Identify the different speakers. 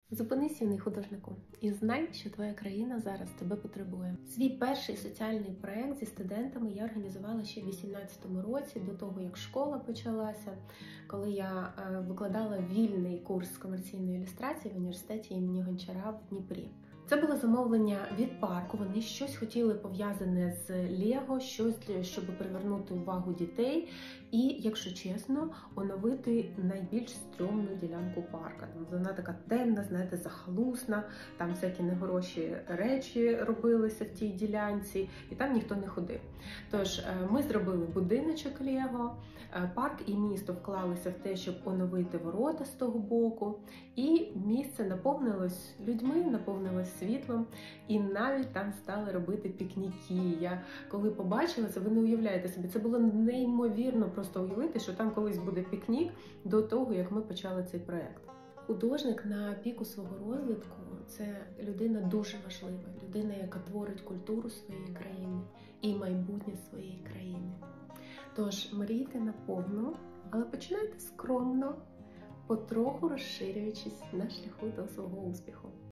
Speaker 1: Зупинись, юний художнику, і знай, що твоя країна зараз тебе потребує. Свій перший соціальний проект зі студентами я організувала ще в 2018 році, до того, як школа почалася, коли я викладала вільний курс комерційної ілюстрації в університеті імені Гончара в Дніпрі. Це було замовлення від парку, вони щось хотіли пов'язане з Лего, щось, щоб привернути увагу дітей і, якщо чесно, оновити найбільш стрьомну ділянку парка. Вона така темна, знаєте, захолустна, там всякі негороші речі робилися в тій ділянці, і там ніхто не ходив. Тож ми зробили будиночок Лего, парк і місто вклалися в те, щоб оновити ворота з того боку, і місце наповнилось людьми, наповнилось світлом, і навіть там стали робити пікніки. Я коли побачила це, ви не уявляєте собі, це було неймовірно просто уявити, що там колись буде пікнік до того, як ми почали цей проєкт. Художник на піку свого розвитку – це людина дуже важлива, людина, яка творить культуру своєї країни і майбутнє своєї країни. Тож мрійте наповну, але починайте скромно, потроху розширюючись на шляху до свого успіху.